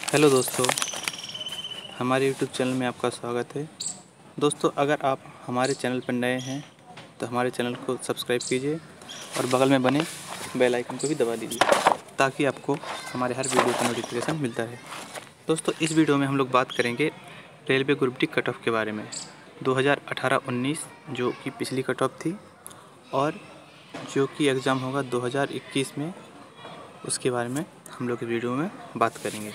Hello दोस्तों, हमारे YouTube channel में आपका स्वागत है। दोस्तों, अगर आप हमारे चैनल पर नए हैं तो हमारे चैनल को सब्सक्राइब कीजिए और बगल में बने बेल आइकन को भी दबा दीजिए ताकि आपको हमारे हर वीडियो का नोटिफिकेशन मिलता रहे। दोस्तों, इस वीडियो में हम लोग बात करेंगे railway group D cut off के बारे में 2018-19 जो कि पिछली कट ऑफ थी और जो कि एग्ज़ाम होगा 2021 में, उसके बारे में हम लोग इस वीडियो में बात करेंगे।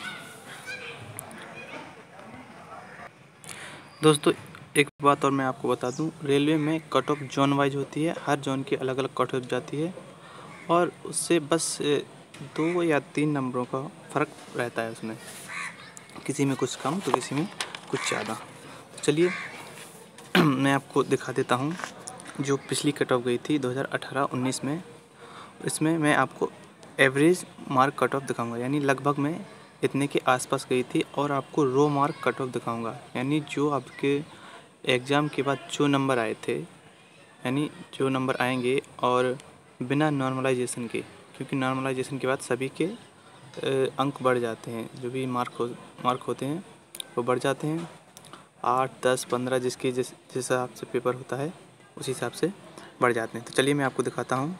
दोस्तों, एक बात और मैं आपको बता दूं, रेलवे में कट ऑफ जोन वाइज होती है। हर जोन की अलग अलग कट ऑफ जाती है और उससे बस 2 या 3 नंबरों का फ़र्क रहता है उसमें, किसी में कुछ कम तो किसी में कुछ ज़्यादा। चलिए मैं आपको दिखा देता हूं जो पिछली कट ऑफ गई थी 2018-19 में। इसमें मैं आपको एवरेज मार्क कट ऑफ दिखाऊँगा, यानी लगभग में इतने के आसपास गई थी, और आपको रो मार्क कट ऑफ दिखाऊंगा, यानी जो आपके एग्ज़ाम के बाद जो नंबर आए थे, यानी जो नंबर आएंगे और बिना नॉर्मलाइजेशन के, क्योंकि नॉर्मलाइजेशन के बाद सभी के अंक बढ़ जाते हैं, जो भी मार्क होते हैं वो बढ़ जाते हैं। 8, 10, 15 जिस हिसाब से पेपर होता है उस हिसाब से बढ़ जाते हैं। तो चलिए मैं आपको दिखाता हूँ।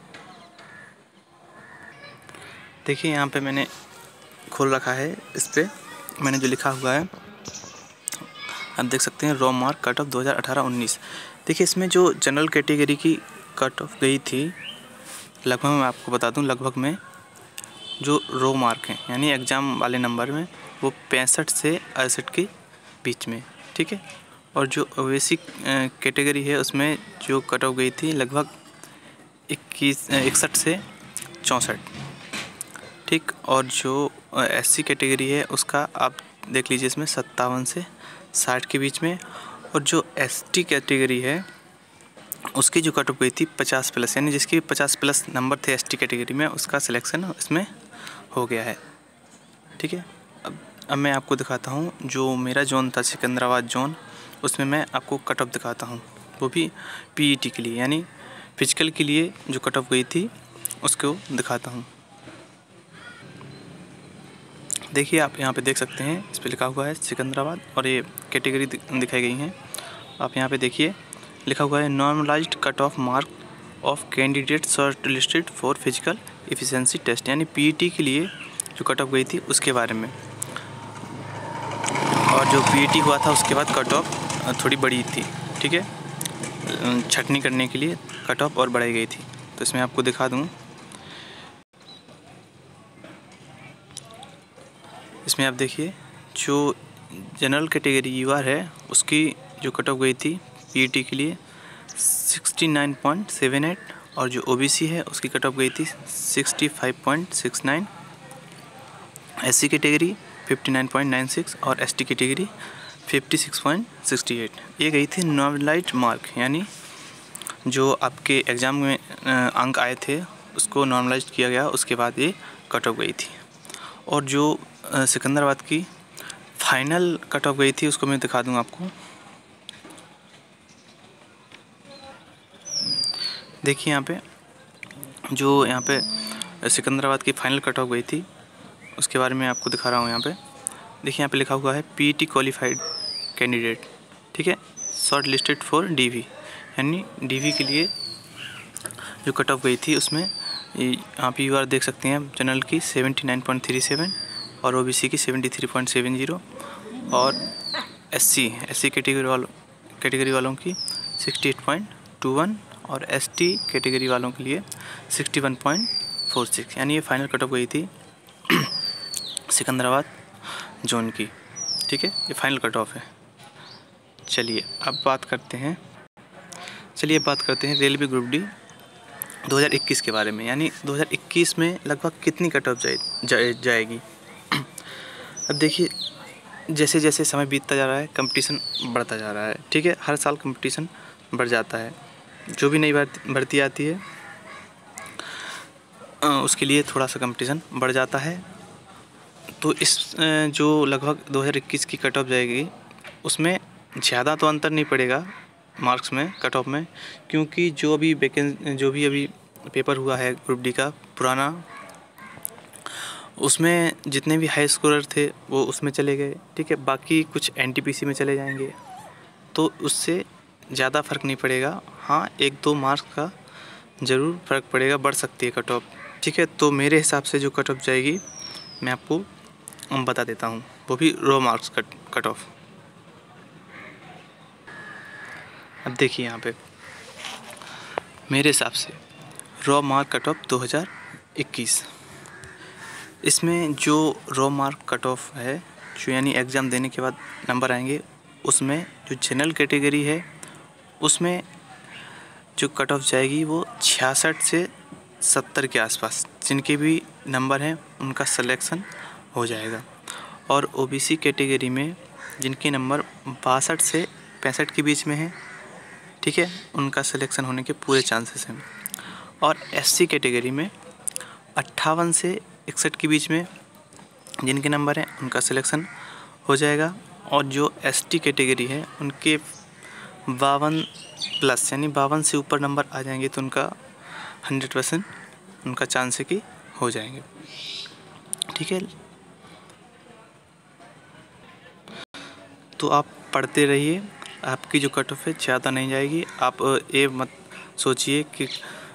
देखिए यहाँ पे मैंने खोल रखा है, इस पर मैंने जो लिखा हुआ है आप देख सकते हैं, रो मार्क कट ऑफ 2018-19। देखिए इसमें जो जनरल कैटेगरी की कट ऑफ गई थी, लगभग मैं आपको बता दूं, लगभग में जो रो मार्क हैं यानी एग्ज़ाम वाले नंबर में वो 65 से 68 के बीच में, ठीक है। और जो ओबीसी कैटेगरी है उसमें जो कट ऑफ गई थी लगभग 61 से 64, ठीक। और जो एससी कैटेगरी है उसका आप देख लीजिए, इसमें 57 से 60 के बीच में। और जो एसटी कैटेगरी है उसकी जो कट ऑफ गई थी 50+, यानी जिसके 50+ नंबर थे एसटी कैटेगरी में, उसका सिलेक्शन इसमें हो गया है, ठीक है। अब मैं आपको दिखाता हूँ जो मेरा जोन था सिकंदराबाद जोन, उसमें मैं आपको कट ऑफ दिखाता हूँ, वो भी पीईटी के लिए, यानी फिजिकल के लिए जो कट ऑफ गई थी उसको दिखाता हूँ। देखिए आप यहाँ पे देख सकते हैं, इस पर लिखा हुआ है सिकंदराबाद और ये कैटेगरी दिखाई गई हैं। आप यहाँ पे देखिए लिखा हुआ है normalized cut off mark of candidate shortlisted for physical efficiency test, यानी पीईटी के लिए जो कट ऑफ गई थी उसके बारे में। और जो पीईटी हुआ था उसके बाद कट ऑफ थोड़ी बड़ी थी, ठीक है, छटनी करने के लिए कट ऑफ और बढ़ाई गई थी। तो इसमें आपको दिखा दूँ, इसमें आप देखिए जो जनरल कैटेगरी यूआर है उसकी जो कट ऑफ गई थी पीईटी के लिए 69.78, और जो ओबीसी है उसकी कट ऑफ गई थी 65.69, एससी कैटेगरी 59.96 और एसटी कैटेगरी 56.68। ये गई थी नॉर्मलाइज्ड मार्क, यानी जो आपके एग्ज़ाम में अंक आए थे उसको नॉर्मलाइज किया गया, उसके बाद ये कट ऑफ गई थी। और जो सिकंदराबाद की फाइनल कट ऑफ गई थी उसको मैं दिखा दूँ आपको। देखिए यहाँ पे सिकंदराबाद की फाइनल कट ऑफ गई थी, उसके बारे में आपको दिखा रहा हूँ। यहाँ पे देखिए, यहाँ पे लिखा हुआ है पीईटी क्वालिफाइड कैंडिडेट, ठीक है, शॉर्ट लिस्टेड फॉर डीवी, यानी डीवी के लिए जो कट ऑफ गई थी उसमें आप यूआर देख सकते हैं जनरल की 79.37 और ओबीसी की 73.70 और एससी कैटेगरी वालों की 68.21 और एसटी कैटेगरी वालों के लिए 61.46, यानी ये फाइनल कट ऑफ गई थी सिकंदराबाद जोन की, ठीक है। ये फाइनल कट ऑफ है। चलिए अब बात करते हैं रेलवे ग्रुप डी 2021 के बारे में, यानी 2021 में लगभग कितनी कट ऑफ जाएगी। अब देखिए जैसे जैसे समय बीतता जा रहा है कंपटीशन बढ़ता जा रहा है, ठीक है, हर साल कंपटीशन बढ़ जाता है। जो भी नई भर्ती आती है उसके लिए थोड़ा सा कंपटीशन बढ़ जाता है। तो इस जो लगभग 2021 की कट ऑफ जाएगी उसमें ज़्यादा तो अंतर नहीं पड़ेगा मार्क्स में, कट ऑफ में, क्योंकि जो भी अभी पेपर हुआ है ग्रुप डी का पुराना, उसमें जितने भी हाई स्कोरर थे वो उसमें चले गए, ठीक है। बाकी कुछ एनटीपीसी में चले जाएंगे, तो उससे ज़्यादा फ़र्क नहीं पड़ेगा। हाँ, 1-2 मार्क्स का ज़रूर फ़र्क पड़ेगा, बढ़ सकती है कट ऑफ, ठीक है। तो मेरे हिसाब से जो कट ऑफ जाएगी मैं आपको बता देता हूँ, वो भी रॉ मार्क्स कट ऑफ। अब देखिए यहाँ पे मेरे हिसाब से रॉ मार्क कट ऑफ 2021, इसमें जो रॉ मार्क कट ऑफ है, जो यानी एग्ज़ाम देने के बाद नंबर आएंगे, उसमें जो जनरल कैटेगरी है उसमें जो कट ऑफ जाएगी वो 66 से 70 के आसपास, जिनके भी नंबर हैं उनका सिलेक्शन हो जाएगा। और ओबीसी कैटेगरी में जिनके नंबर 62 से 65 के बीच में हैं, ठीक है, उनका सिलेक्शन होने के पूरे चांसेस हैं। और एससी कैटेगरी में 58 से 61 के बीच में जिनके नंबर हैं उनका सिलेक्शन हो जाएगा। और जो एसटी कैटेगरी है उनके 52 प्लस यानी 52 से ऊपर नंबर आ जाएंगे, तो उनका 100% उनका चांस है कि हो जाएंगे, ठीक है। तो आप पढ़ते रहिए, आपकी जो कट ऑफ है ज़्यादा नहीं जाएगी। आप ये मत सोचिए कि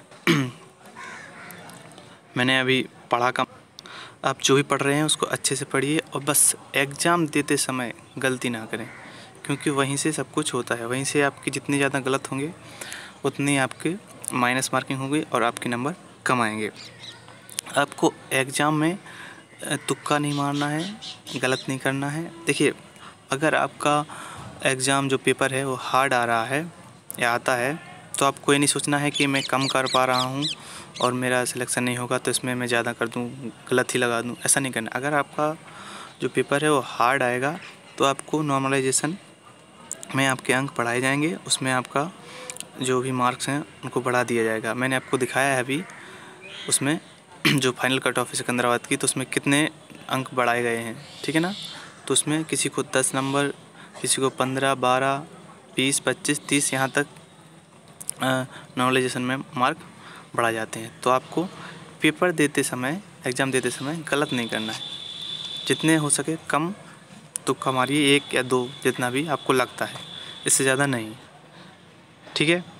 मैंने अभी पढ़ा कम। आप जो भी पढ़ रहे हैं उसको अच्छे से पढ़िए, और बस एग्ज़ाम देते समय गलती ना करें, क्योंकि वहीं से सब कुछ होता है। वहीं से आपके जितने ज़्यादा गलत होंगे उतनी आपके माइनस मार्किंग होगी और आपके नंबर कम आएंगे। आपको एग्ज़ाम में तुक्का नहीं मारना है, गलत नहीं करना है। देखिए, अगर आपका एग्ज़ाम जो पेपर है वो हार्ड आ रहा है या आता है, तो आपको ये नहीं सोचना है कि मैं कम कर पा रहा हूँ और मेरा सिलेक्शन नहीं होगा तो इसमें मैं ज़्यादा कर दूँ, गलत ही लगा दूँ, ऐसा नहीं करना। अगर आपका जो पेपर है वो हार्ड आएगा तो आपको नॉर्मलाइजेशन में आपके अंक बढ़ाए जाएंगे, उसमें आपका जो भी मार्क्स हैं उनको बढ़ा दिया जाएगा। मैंने आपको दिखाया है अभी उसमें जो फाइनल कट ऑफ है सिकंदराबाद की, तो उसमें कितने अंक बढ़ाए गए हैं, ठीक है ना। तो उसमें किसी को 10 नंबर, किसी को 15, 12, 20, 25, 30 यहाँ तक नॉर्मलाइजेशन में मार्क बढ़ा जाते हैं। तो आपको पेपर देते समय, एग्ज़ाम देते समय गलत नहीं करना है। जितने हो सके कम तुक्का मारिए, 1 या 2 जितना भी आपको लगता है, इससे ज़्यादा नहीं, ठीक है।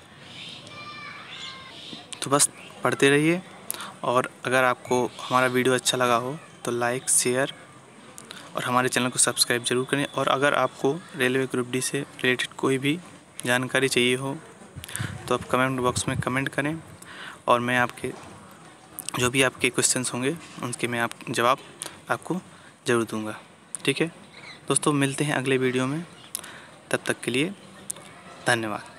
तो बस पढ़ते रहिए, और अगर आपको हमारा वीडियो अच्छा लगा हो तो लाइक, शेयर और हमारे चैनल को सब्सक्राइब ज़रूर करें। और अगर आपको रेलवे ग्रुप डी से रिलेटेड कोई भी जानकारी चाहिए हो तो आप कमेंट बॉक्स में कमेंट करें, और मैं आपके जो भी आपके क्वेश्चंस होंगे उनके मैं जवाब आपको ज़रूर दूंगा, ठीक है। दोस्तों, मिलते हैं अगले वीडियो में, तब तक के लिए धन्यवाद।